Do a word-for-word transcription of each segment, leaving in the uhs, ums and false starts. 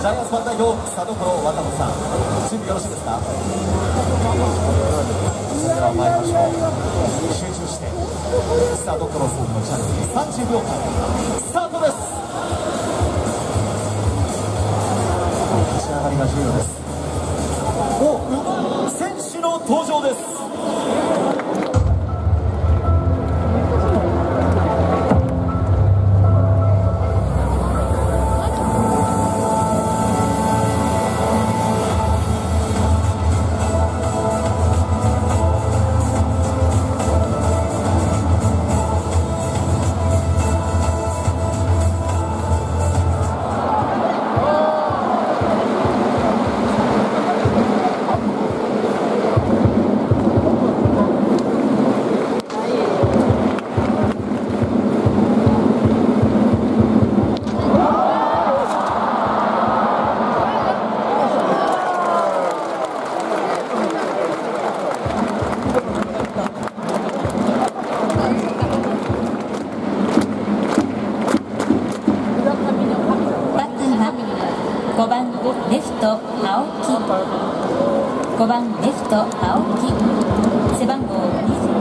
ジャイアンツファン代表田所若野さん、準備よろしいですか？それでは参りましょう。集中して田所さんのチャレンジさんじゅうびょうかんスタートです。立ち上がりが重要です。お、選手の登場です。 ごばんレフト青木、ごばんレフト青木、背番号にじゅう。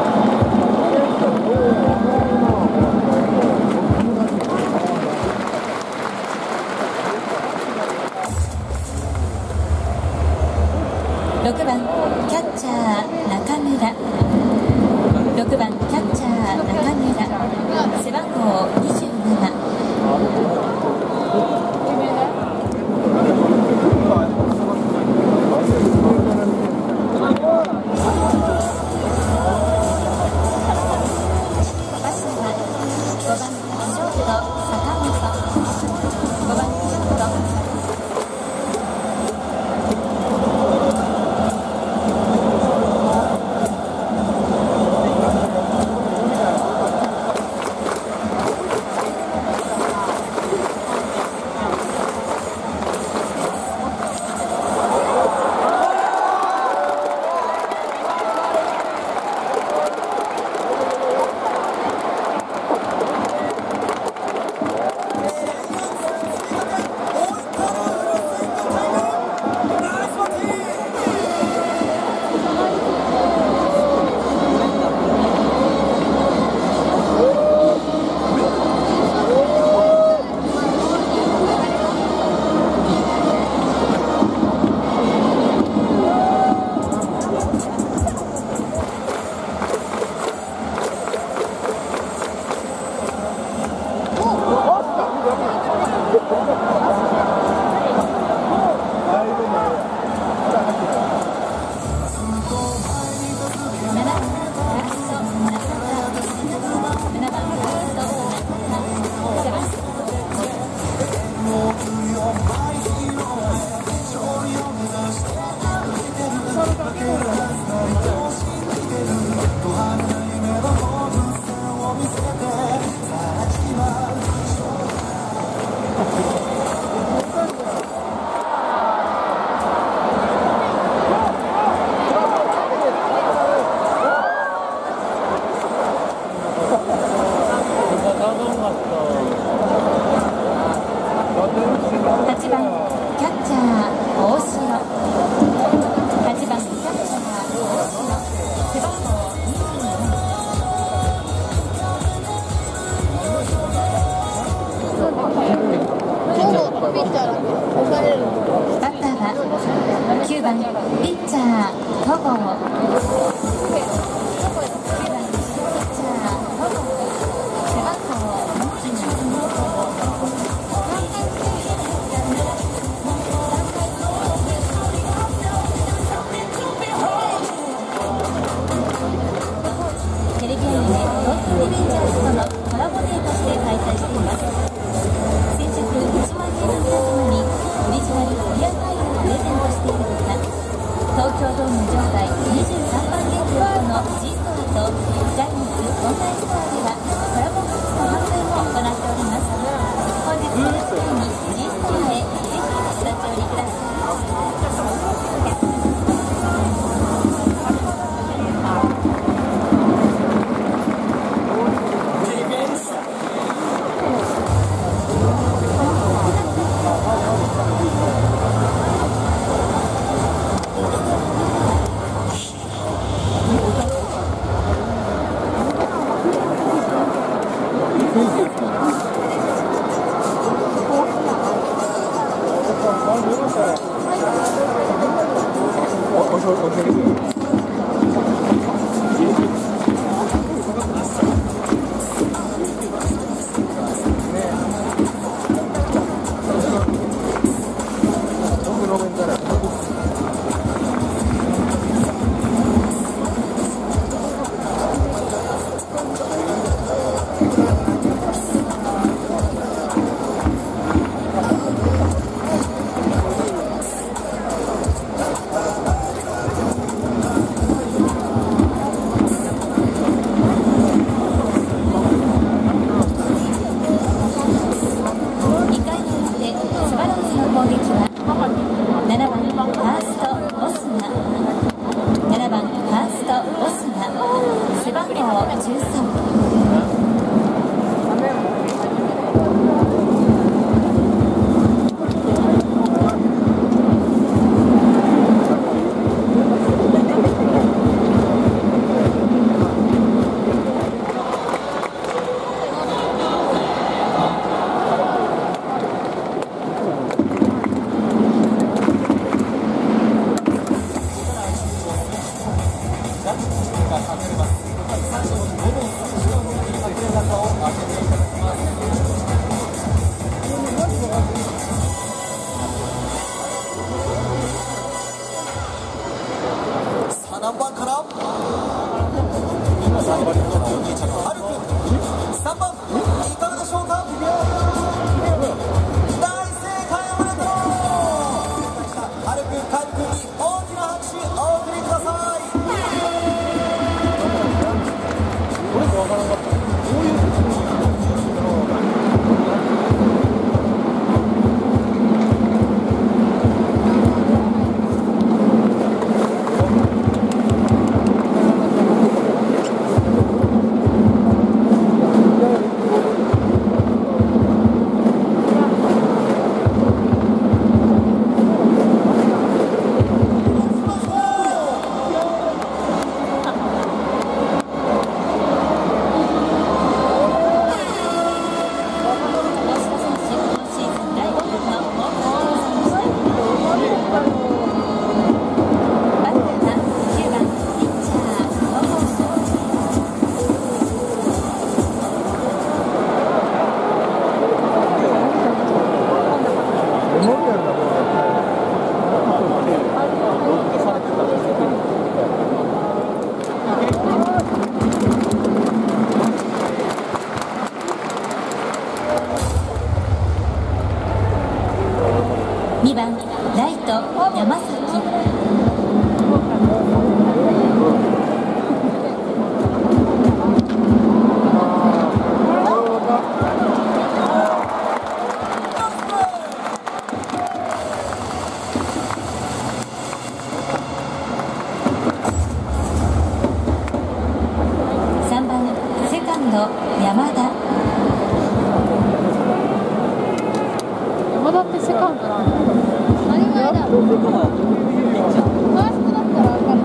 ろくばんキャッチャー中村、ろくばんキャッチャー中村、背番号にじゅうなな。はちばんキャッチャー大城、はちばんキャッチャー大城、背番号にじゅうよん。バッターはきゅうばんピッチャー戸郷、テレビアニメ「東京リベンジャーズ」とのコラボデーとして開催しています。先着いちまん名の皆様にオリジナルクリアファイルをプレゼントしているほか、東京ドーム場外にじゅうさんばんゲート横の G ストアとジャイアンツオンラインストアではコラボグッズの販売も行っております。本日の機会に G ストアへぜひお立ち寄りください。 ディフェンス何番からさんばんのに着ハルくん、さんばんいかがでしょうか。大正解、おめでとう。ハルくん、カイルくんに大きな拍手お送りください。これ分からなかった。どういうにばんライト山崎。さんばんセカンド山田。 山田ってセカンドなんだ。当たり前だ。ファーストだったら分かる。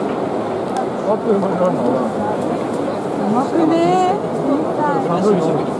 うまくねー。